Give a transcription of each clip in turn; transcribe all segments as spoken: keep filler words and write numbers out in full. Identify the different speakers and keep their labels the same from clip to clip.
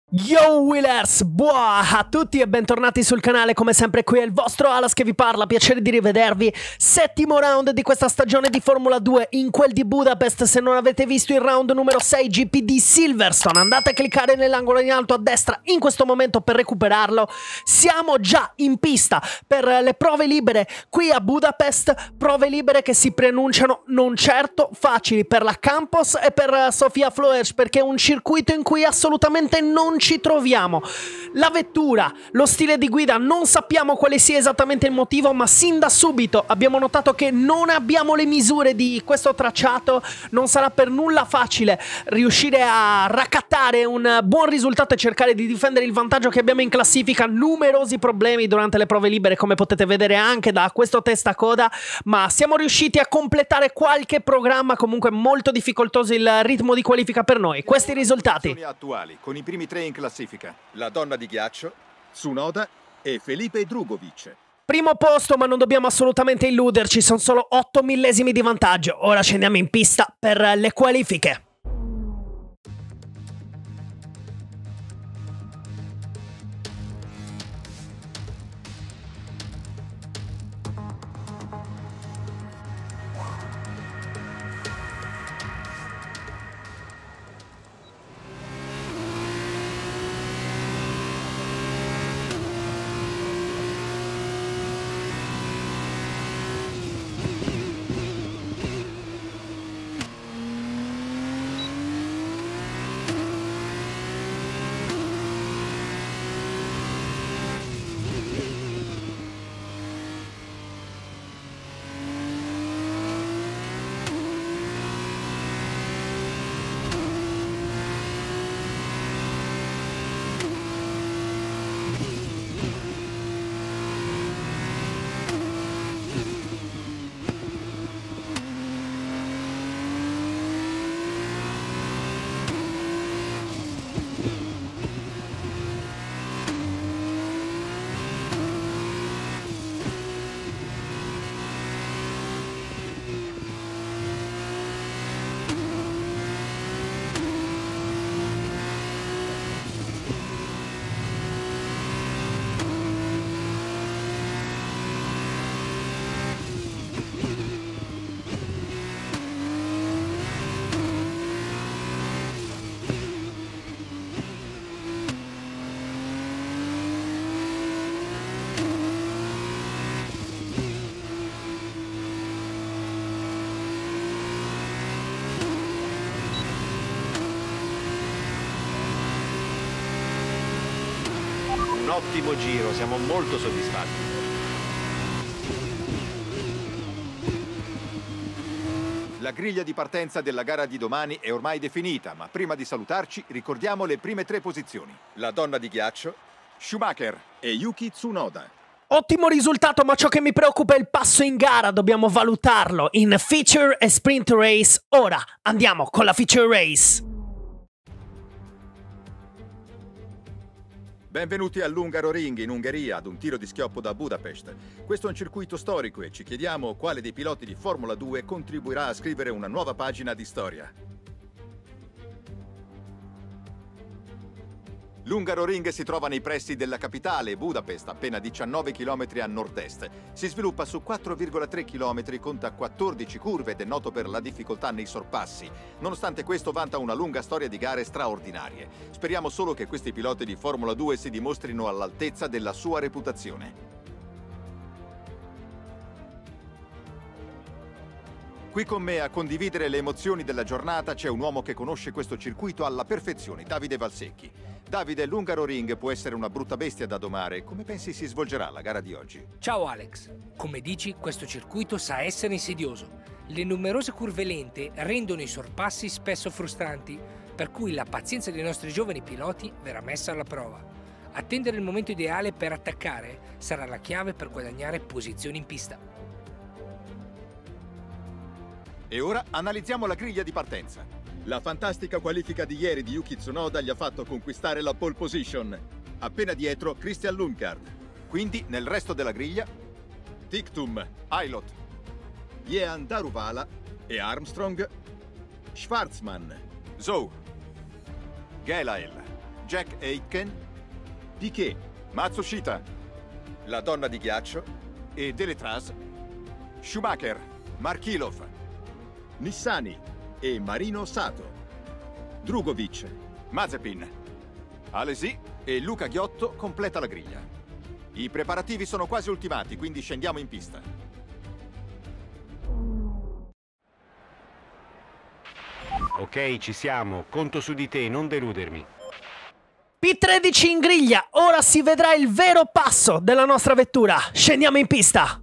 Speaker 1: Yo Wheelers, buah a tutti e bentornati sul canale. Come sempre qui è il vostro Alas che vi parla, piacere di rivedervi. Settimo round di questa stagione di Formula due in quel di Budapest. Se non avete visto il round numero sei G P di Silverstone, andate a cliccare nell'angolo in alto a destra in questo momento per recuperarlo. Siamo già in pista per le prove libere qui a Budapest, prove libere che si preannunciano non certo facili per la Campos e per Sofia Flores, perché è un circuito in cui assolutamente non ci troviamo. La vettura, lo stile di guida, non sappiamo quale sia esattamente il motivo, ma sin da subito abbiamo notato che non abbiamo le misure di questo tracciato. Non sarà per nulla facile riuscire a raccattare un buon risultato e cercare di difendere il vantaggio che abbiamo in classifica. Numerosi problemi durante le prove libere, come potete vedere anche da questo testacoda, ma siamo riusciti a completare qualche programma. Comunque molto difficoltoso il ritmo di qualifica per noi. Questi risultati
Speaker 2: attuali, con i primi tre in classifica: la donna di ghiaccio, Tsunoda e Felipe Drugovich.
Speaker 1: Primo posto, ma non dobbiamo assolutamente illuderci, sono solo otto millesimi di vantaggio. Ora scendiamo in pista per le qualifiche.
Speaker 3: Un ottimo giro, siamo molto soddisfatti.
Speaker 2: La griglia di partenza della gara di domani è ormai definita, ma prima di salutarci ricordiamo le prime tre posizioni: la donna di ghiaccio, Schumacher e Yuki Tsunoda.
Speaker 1: Ottimo risultato, ma ciò che mi preoccupa è il passo in gara. Dobbiamo valutarlo in feature e sprint race. Ora andiamo con la feature race.
Speaker 2: Benvenuti all'Hungaroring in Ungheria, ad un tiro di schioppo da Budapest. Questo è un circuito storico e ci chiediamo quale dei piloti di Formula due contribuirà a scrivere una nuova pagina di storia. L'Hungaroring si trova nei pressi della capitale, Budapest, appena diciannove chilometri a nord-est. Si sviluppa su quattro virgola tre chilometri, conta quattordici curve ed è noto per la difficoltà nei sorpassi. Nonostante questo vanta una lunga storia di gare straordinarie. Speriamo solo che questi piloti di Formula due si dimostrino all'altezza della sua reputazione. Qui con me a condividere le emozioni della giornata c'è un uomo che conosce questo circuito alla perfezione, Davide Valsecchi. Davide, l'Hungaroring può essere una brutta bestia da domare. Come pensi si svolgerà la gara di oggi?
Speaker 4: Ciao Alex. Come dici, questo circuito sa essere insidioso. Le numerose curve lente rendono i sorpassi spesso frustranti, per cui la pazienza dei nostri giovani piloti verrà messa alla prova. Attendere il momento ideale per attaccare sarà la chiave per guadagnare posizioni in pista.
Speaker 2: E ora analizziamo la griglia di partenza. La fantastica qualifica di ieri di Yuki Tsunoda gli ha fatto conquistare la pole position. Appena dietro Christian Lundgaard. Quindi nel resto della griglia Tictum, Ailot, Jehan Daruvala e Armstrong, Schwarzman, Zhou, Gelael, Jack Aitken, Piquet, Matsushita, la donna di ghiaccio e Deletraz, Schumacher, Markilov, Nissani e Marino Sato, Drugovic, Mazepin, Alesi e Luca Ghiotto completa la griglia. I preparativi sono quasi ultimati, quindi scendiamo in pista.
Speaker 3: Ok, ci siamo. Conto su di te, non deludermi.
Speaker 1: P tredici in griglia, ora si vedrà il vero passo della nostra vettura. Scendiamo in pista.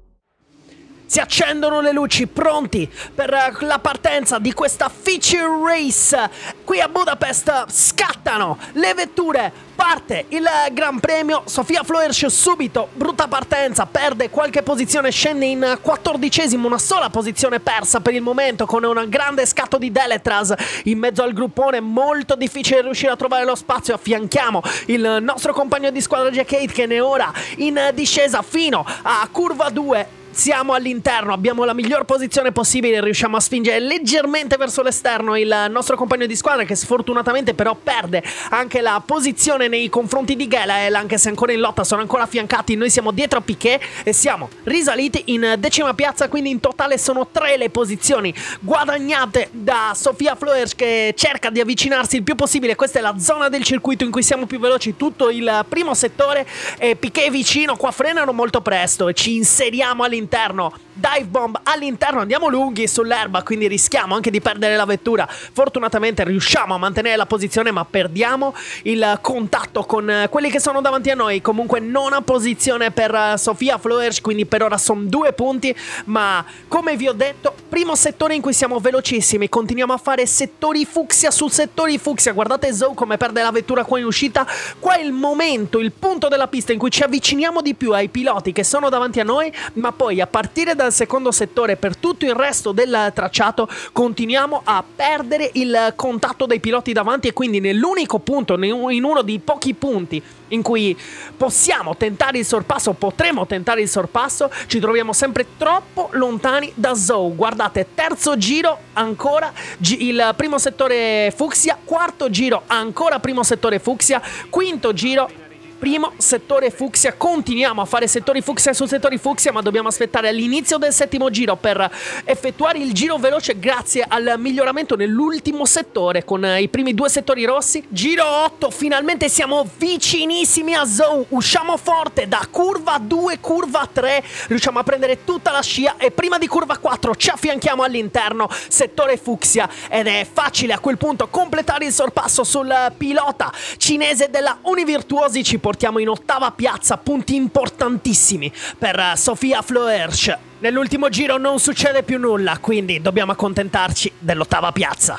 Speaker 1: Si accendono le luci, pronti per la partenza di questa feature race. Qui a Budapest scattano le vetture, parte il Gran Premio. Sofia Flörsch subito, brutta partenza, perde qualche posizione, scende in quattordicesimo, una sola posizione persa per il momento, con un grande scatto di Deletraz in mezzo al gruppone. Molto difficile riuscire a trovare lo spazio. Affianchiamo il nostro compagno di squadra Jack Aitken, è ora in discesa fino a curva due. Siamo all'interno, abbiamo la miglior posizione possibile, riusciamo a spingere leggermente verso l'esterno il nostro compagno di squadra, che sfortunatamente però perde anche la posizione nei confronti di Gelael, anche se ancora in lotta, sono ancora affiancati. Noi siamo dietro a Piquet e siamo risaliti in decima piazza, quindi in totale sono tre le posizioni guadagnate da Sofia Flörsch, che cerca di avvicinarsi il più possibile. Questa è la zona del circuito in cui siamo più veloci, tutto il primo settore, e Piquet vicino, qua frenano molto presto e ci inseriamo all'interno. Dive bomb all'interno, andiamo lunghi sull'erba, quindi rischiamo anche di perdere la vettura. Fortunatamente riusciamo a mantenere la posizione, ma perdiamo il contatto con quelli che sono davanti a noi. Comunque nona posizione per Sofia Flörsch, quindi per ora sono due punti, ma come vi ho detto, primo settore in cui siamo velocissimi, continuiamo a fare settori fucsia su settori fucsia. Guardate Zhou come perde la vettura qua in uscita. Qua è il momento, il punto della pista in cui ci avviciniamo di più ai piloti che sono davanti a noi, ma poi a partire dal secondo settore per tutto il resto del tracciato continuiamo a perdere il contatto dei piloti davanti, e quindi nell'unico punto, in uno dei pochi punti in cui possiamo tentare il sorpasso, potremo tentare il sorpasso, ci troviamo sempre troppo lontani da Zhou. Guardate, terzo giro ancora il primo settore fucsia, quarto giro ancora primo settore fucsia, quinto giro primo settore fucsia. Continuiamo a fare settori fucsia su settori fucsia, ma dobbiamo aspettare all'inizio del settimo giro per effettuare il giro veloce grazie al miglioramento nell'ultimo settore con i primi due settori rossi. Giro otto, finalmente siamo vicinissimi a Zhou, usciamo forte da curva due, curva tre, riusciamo a prendere tutta la scia e prima di curva quattro ci affianchiamo all'interno settore fucsia, ed è facile a quel punto completare il sorpasso sul pilota cinese della Univirtuosi. Ci portiamo in ottava piazza, punti importantissimi per Sofia Flörsch. Nell'ultimo giro non succede più nulla, quindi dobbiamo accontentarci dell'ottava piazza.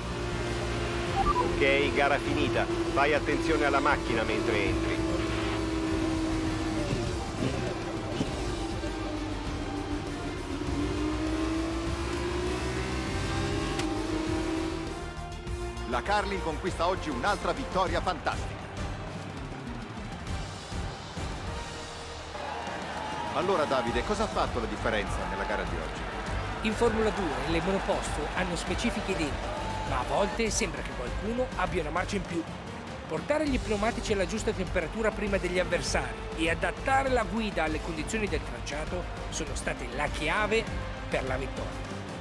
Speaker 3: Ok, gara finita. Fai attenzione alla macchina mentre entri.
Speaker 2: La Carlin conquista oggi un'altra vittoria fantastica. Allora Davide, cosa ha fatto la differenza nella gara di oggi?
Speaker 4: In Formula due le monoposto hanno specifiche identiche, ma a volte sembra che qualcuno abbia una marcia in più. Portare gli pneumatici alla giusta temperatura prima degli avversari e adattare la guida alle condizioni del tracciato sono state la chiave per la vittoria.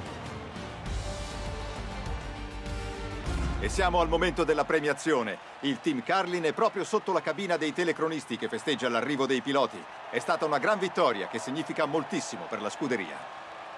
Speaker 2: E siamo al momento della premiazione. Il team Carlin è proprio sotto la cabina dei telecronisti che festeggia l'arrivo dei piloti. È stata una gran vittoria che significa moltissimo per la scuderia.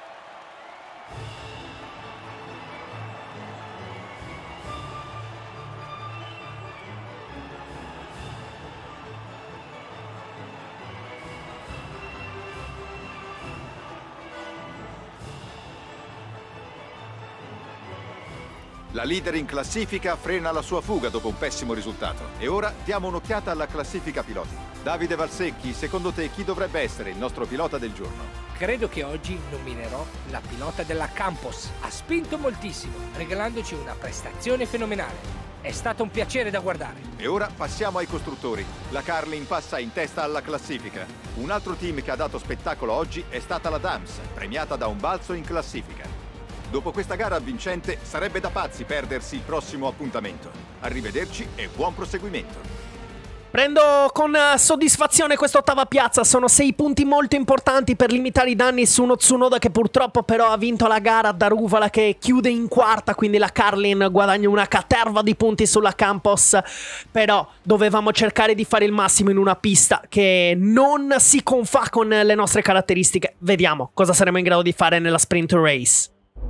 Speaker 2: La leader in classifica frena la sua fuga dopo un pessimo risultato. E ora diamo un'occhiata alla classifica piloti. Davide Valsecchi, secondo te chi dovrebbe essere il nostro pilota del giorno?
Speaker 4: Credo che oggi nominerò la pilota della Campos. Ha spinto moltissimo, regalandoci una prestazione fenomenale. È stato un piacere da guardare.
Speaker 2: E ora passiamo ai costruttori. La Carlin passa in testa alla classifica. Un altro team che ha dato spettacolo oggi è stata la Dams, premiata da un balzo in classifica. Dopo questa gara vincente sarebbe da pazzi perdersi il prossimo appuntamento. Arrivederci e buon proseguimento.
Speaker 1: Prendo con soddisfazione quest'ottava piazza, sono sei punti molto importanti per limitare i danni su uno Tsunoda che purtroppo però ha vinto la gara, Daruvala che chiude in quarta, quindi la Carlin guadagna una caterva di punti sulla Campos, però dovevamo cercare di fare il massimo in una pista che non si confà con le nostre caratteristiche. Vediamo cosa saremo in grado di fare nella sprint race.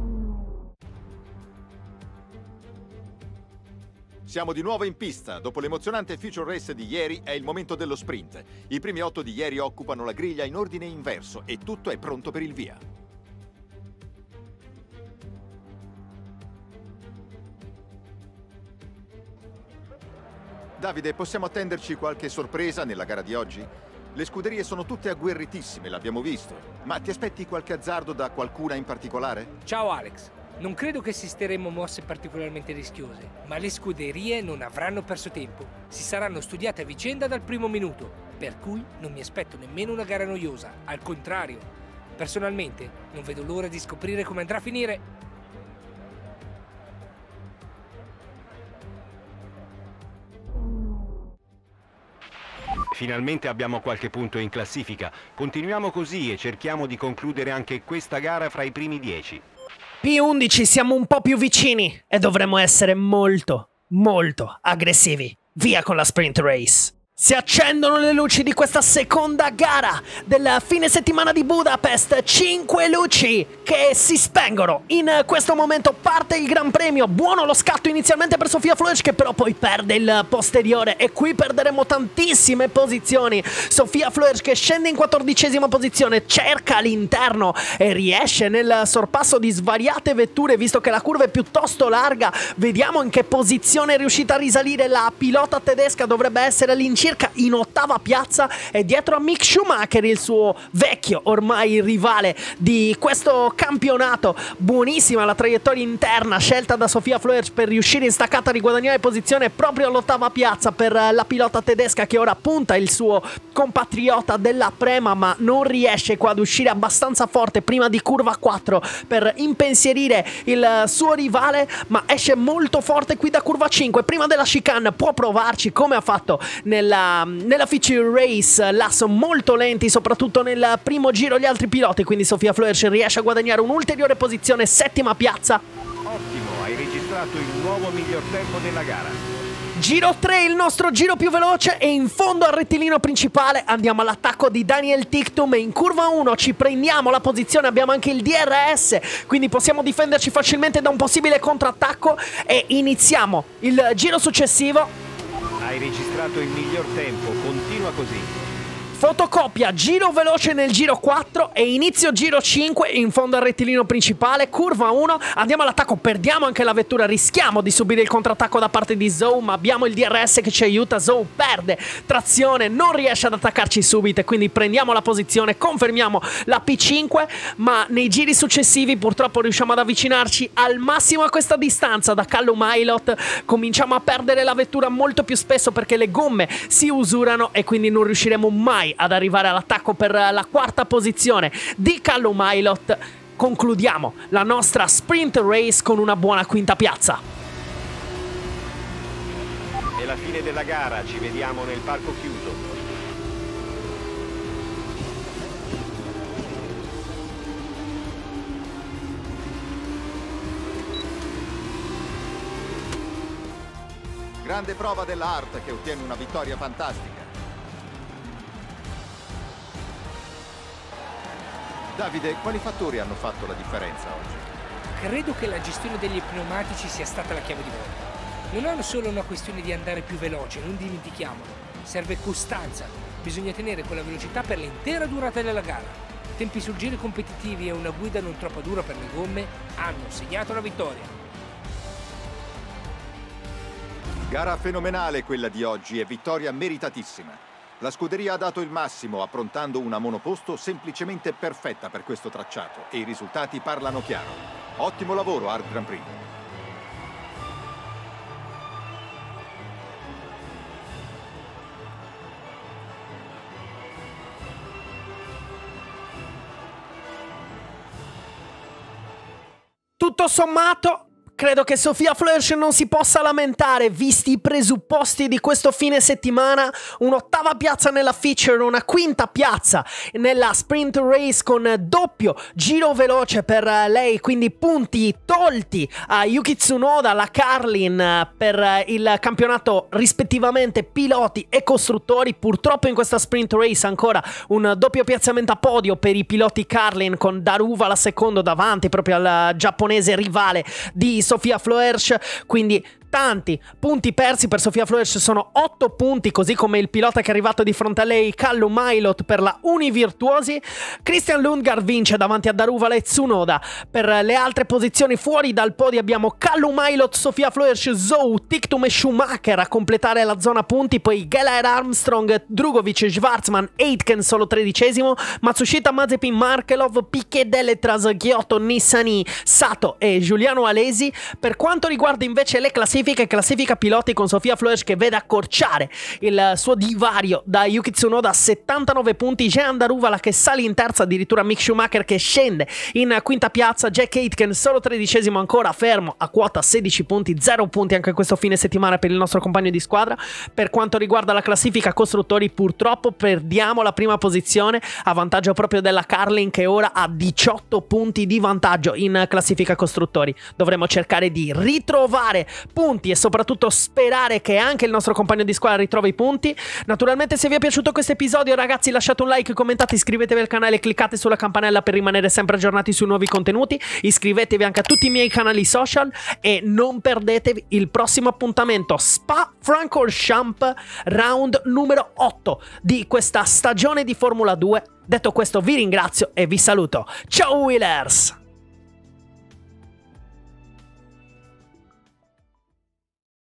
Speaker 2: Siamo di nuovo in pista. Dopo l'emozionante feature race di ieri è il momento dello sprint. I primi otto di ieri occupano la griglia in ordine inverso e tutto è pronto per il via. Davide, possiamo attenderci qualche sorpresa nella gara di oggi? Le scuderie sono tutte agguerritissime, l'abbiamo visto. Ma ti aspetti qualche azzardo da qualcuna in particolare?
Speaker 4: Ciao Alex. Non credo che assisteremo mosse particolarmente rischiose, ma le scuderie non avranno perso tempo. Si saranno studiate a vicenda dal primo minuto, per cui non mi aspetto nemmeno una gara noiosa. Al contrario, personalmente non vedo l'ora di scoprire come andrà a finire.
Speaker 3: Finalmente abbiamo qualche punto in classifica. Continuiamo così e cerchiamo di concludere anche questa gara fra i primi dieci.
Speaker 1: P undici, siamo un po' più vicini e dovremo essere molto, molto aggressivi. Via con la sprint race. Si accendono le luci di questa seconda gara del fine settimana di Budapest. Cinque luci che si spengono. In questo momento parte il Gran Premio. Buono lo scatto inizialmente per Sofia Flörsch, che però poi perde il posteriore. E qui perderemo tantissime posizioni. Sofia Flörsch che scende in quattordicesima posizione, cerca l'interno e riesce nel sorpasso di svariate vetture, visto che la curva è piuttosto larga. Vediamo in che posizione è riuscita a risalire la pilota tedesca. Dovrebbe essere all'incirca circa in ottava piazza e dietro a Mick Schumacher, il suo vecchio ormai rivale di questo campionato. Buonissima la traiettoria interna scelta da Sofia Flörsch per riuscire in staccata a riguadagnare posizione proprio all'ottava piazza per la pilota tedesca, che ora punta il suo compatriota della Prema, ma non riesce qua ad uscire abbastanza forte prima di curva quattro per impensierire il suo rivale, ma esce molto forte qui da curva cinque prima della chicane. Può provarci come ha fatto nella Nella feature race. Là sono molto lenti, soprattutto nel primo giro gli altri piloti, quindi Sofia Flörsch riesce a guadagnare un'ulteriore posizione, settima piazza.
Speaker 3: Ottimo, hai registrato il nuovo miglior tempo della gara.
Speaker 1: Giro tre, il nostro giro più veloce, e in fondo al rettilineo principale andiamo all'attacco di Daniel Tichtum. In curva uno ci prendiamo la posizione, abbiamo anche il D R S, quindi possiamo difenderci facilmente da un possibile contrattacco e iniziamo il giro successivo.
Speaker 3: Hai registrato il miglior tempo, continua così.
Speaker 1: Fotocopia, giro veloce nel giro quattro e inizio giro cinque in fondo al rettilineo principale, curva uno, andiamo all'attacco, perdiamo anche la vettura, rischiamo di subire il contrattacco da parte di Zhou, ma abbiamo il D R S che ci aiuta. Zhou perde trazione, non riesce ad attaccarci subito e quindi prendiamo la posizione, confermiamo la P cinque, ma nei giri successivi purtroppo riusciamo ad avvicinarci al massimo a questa distanza da Callum Ilott. Cominciamo a perdere la vettura molto più spesso perché le gomme si usurano e quindi non riusciremo mai ad arrivare all'attacco per la quarta posizione di Callum Ilott. Concludiamo la nostra sprint race con una buona quinta piazza.
Speaker 3: È la fine della gara, ci vediamo nel parco chiuso.
Speaker 2: Grande prova della Hart che ottiene una vittoria fantastica. Davide, quali fattori hanno fatto la differenza oggi?
Speaker 4: Credo che la gestione degli pneumatici sia stata la chiave di volta. Non è solo una questione di andare più veloce, non dimentichiamolo. Serve costanza. Bisogna tenere quella velocità per l'intera durata della gara. Tempi sul giro competitivi e una guida non troppo dura per le gomme hanno segnato la vittoria.
Speaker 2: Gara fenomenale quella di oggi e vittoria meritatissima. La scuderia ha dato il massimo approntando una monoposto semplicemente perfetta per questo tracciato e i risultati parlano chiaro. Ottimo lavoro, Art Grand Prix.
Speaker 1: tutto sommato credo che Sophia Flörsch non si possa lamentare, visti i presupposti di questo fine settimana. Un'ottava piazza nella feature, una quinta piazza nella sprint race con doppio giro veloce per lei, quindi punti tolti a Yuki Tsunoda, la Carlin, per il campionato rispettivamente piloti e costruttori. Purtroppo in questa sprint race ancora un doppio piazzamento a podio per i piloti Carlin, con Daruvala la secondo davanti proprio al giapponese rivale di Sophia Flörsch, quindi tanti punti persi per Sophia Flörsch, sono otto punti, così come il pilota che è arrivato di fronte a lei, Callum Ilott, per la Univirtuosi. Christian Lundgaard vince davanti a Daruvala e Tsunoda. Per le altre posizioni fuori dal podio abbiamo Callum Ilott, Sophia Flörsch, Zhou, Ticktum e Schumacher a completare la zona punti, poi Gelaer Armstrong, Drugovic, Schwarzman, Aitken solo tredicesimo, Matsushita, Mazepin, Markelov, Piquet, Deletras, Ghiotto, Nissany, Sato e Giuliano Alesi. Per quanto riguarda invece le classifiche, classifica piloti, con Sophia Flörsch che vede accorciare il suo divario da Yuki Tsunoda a settantanove punti, Jean Daruvala che sale in terza, addirittura Mick Schumacher che scende in quinta piazza, Jack Aitken solo tredicesimo ancora fermo a quota sedici punti, zero punti anche questo fine settimana per il nostro compagno di squadra. Per quanto riguarda la classifica costruttori, purtroppo perdiamo la prima posizione a vantaggio proprio della Carlin, che ora ha diciotto punti di vantaggio in classifica costruttori. Dovremo cercare di ritrovare punti e soprattutto sperare che anche il nostro compagno di squadra ritrovi i punti. Naturalmente, se vi è piaciuto questo episodio, ragazzi, lasciate un like, commentate, iscrivetevi al canale, cliccate sulla campanella per rimanere sempre aggiornati sui nuovi contenuti, iscrivetevi anche a tutti i miei canali social e non perdetevi il prossimo appuntamento, Spa-Francorchamps, round numero otto di questa stagione di Formula due. Detto questo, vi ringrazio e vi saluto. Ciao Wheelers!